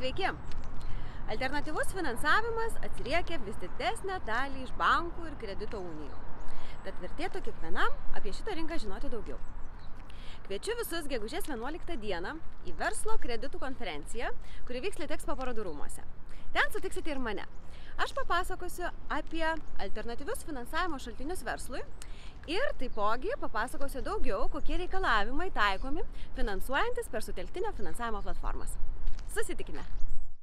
Sveiki! Alternatyvus finansavimas atsiriekia vis didesnę dalį iš bankų ir kredito unijų. Tad vertėtų kiekvienam apie šitą rinką žinoti daugiau. Kviečiu visus gegužės 11 dieną į verslo kreditų konferenciją, kuri vyks Litexpo parodų rūmuose. Ten sutiksite ir mane. Aš papasakosiu apie alternatyvius finansavimo šaltinius verslui ir taipogi papasakosiu daugiau, kokie reikalavimai taikomi finansuojantis per sutelktinio finansavimo platformas. Susitikime!